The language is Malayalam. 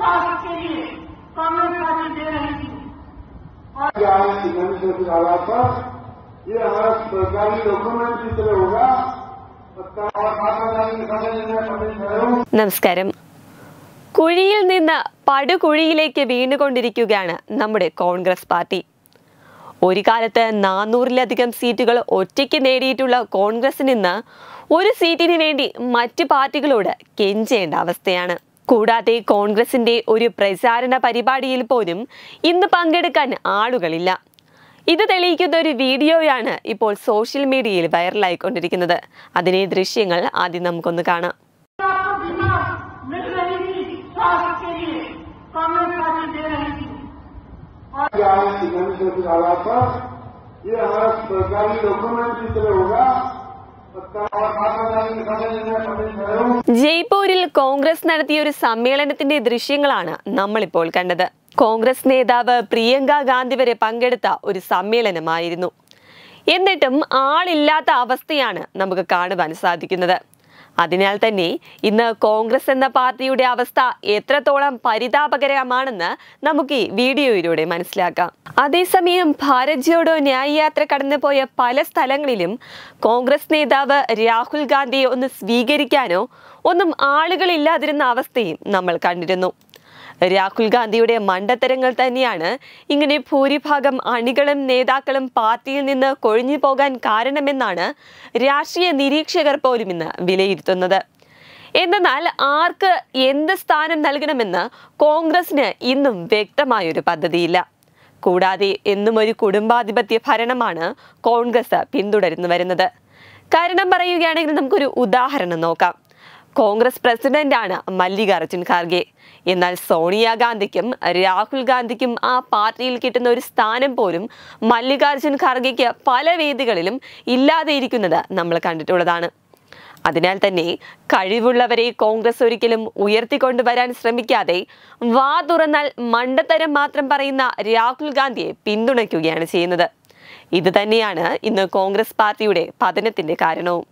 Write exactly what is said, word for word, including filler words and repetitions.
स्वास्थ्य के लिए कांग्रेस पार्टी दे रही थी। ये हमारा सरकारी डॉक्यूमेंट की तरह होगा। നമസ്കാരം. കുഴിയിൽ നിന്ന് പടുകുഴിയിലേക്ക് വീണുകൊണ്ടിരിക്കുകയാണ് നമ്മുടെ കോൺഗ്രസ് പാർട്ടി. ഒരു കാലത്ത് നാനൂറിലധികം സീറ്റുകൾ ഒറ്റയ്ക്ക് നേടിയിട്ടുള്ള കോൺഗ്രസിന് ഇന്ന് ഒരു സീറ്റിന് വേണ്ടി മറ്റ് പാർട്ടികളോട് കെഞ്ചേണ്ട അവസ്ഥയാണ്. കൂടാതെ കോൺഗ്രസിന്റെ ഒരു പ്രചാരണ പരിപാടിയിൽ പോലും ഇന്ന് പങ്കെടുക്കാൻ ആളുകളില്ല. ഇത് തെളിയിക്കുന്ന ഒരു വീഡിയോയാണ് ഇപ്പോൾ സോഷ്യൽ മീഡിയയിൽ വൈറലായിക്കൊണ്ടിരിക്കുന്നത്. അതിനെ ദൃശ്യങ്ങൾ ആദ്യം നമുക്കൊന്ന് കാണാം. ജയ്പൂരിൽ കോൺഗ്രസ് നടത്തിയ ഒരു സമ്മേളനത്തിന്റെ ദൃശ്യങ്ങളാണ് നമ്മളിപ്പോൾ കണ്ടത്. കോൺഗ്രസ് നേതാവ് പ്രിയങ്ക ഗാന്ധി വരെ പങ്കെടുത്ത ഒരു സമ്മേളനമായിരുന്നു. എന്നിട്ടും ആളില്ലാത്ത അവസ്ഥയാണ് നമുക്ക് കാണുവാൻ സാധിക്കുന്നത്. അതിനാൽ തന്നെ ഇന്ന് കോൺഗ്രസ് എന്ന പാർട്ടിയുടെ അവസ്ഥ എത്രത്തോളം പരിതാപകരമാണെന്ന് നമുക്ക് ഈ വീഡിയോയിലൂടെ മനസ്സിലാക്കാം. അതേസമയം ഭാരത് ജോഡോ ന്യായ് യാത്ര കടന്നുപോയ പല സ്ഥലങ്ങളിലും കോൺഗ്രസ് നേതാവ് രാഹുൽ ഗാന്ധിയെ ഒന്ന് സ്വീകരിക്കാനോ ഒന്നും ആളുകളില്ലാതിരുന്ന അവസ്ഥയും നമ്മൾ കണ്ടിരുന്നു. രാഹുൽ ഗാന്ധിയുടെ മണ്ടത്തരങ്ങൾ തന്നെയാണ് ഇങ്ങനെ ഭൂരിഭാഗം അണികളും നേതാക്കളും പാർട്ടിയിൽ നിന്ന് കൊഴിഞ്ഞു പോകാൻ കാരണമെന്നാണ് രാഷ്ട്രീയ നിരീക്ഷകർ പോലും ഇന്ന് വിലയിരുത്തുന്നത്. എന്നാൽ ആർക്ക് എന്ത് സ്ഥാനം നൽകണമെന്ന് കോൺഗ്രസിന് ഇന്നും വ്യക്തമായൊരു പദ്ധതിയില്ല. കൂടാതെ എന്നും ഒരു കുടുംബാധിപത്യ ഭരണമാണ് കോൺഗ്രസ് പിന്തുടരുന്നു വരുന്നത്. കാരണം പറയുകയാണെങ്കിൽ നമുക്കൊരു ഉദാഹരണം നോക്കാം. കോൺഗ്രസ് പ്രസിഡന്റാണ് മല്ലികാർജുൻ ഖാർഗെ. എന്നാൽ സോണിയാഗാന്ധിക്കും രാഹുൽ ഗാന്ധിക്കും ആ പാർട്ടിയിൽ കിട്ടുന്ന ഒരു സ്ഥാനം പോലും മല്ലികാർജുൻ ഖാർഗെക്ക് പല വേദികളിലും ഇല്ലാതെയിരിക്കുന്നത് നമ്മൾ കണ്ടിട്ടുള്ളതാണ്. അതിനാൽ തന്നെ കഴിവുള്ളവരെ കോൺഗ്രസ് ഒരിക്കലും ഉയർത്തിക്കൊണ്ടുവരാൻ ശ്രമിക്കാതെ വാ തുറന്നാൽ മണ്ടത്തരം മാത്രം പറയുന്ന രാഹുൽ ഗാന്ധിയെ പിന്തുണയ്ക്കുകയാണ് ചെയ്യുന്നത്. ഇത് തന്നെയാണ് ഇന്ന് കോൺഗ്രസ് പാർട്ടിയുടെ പതനത്തിന്റെ കാരണവും.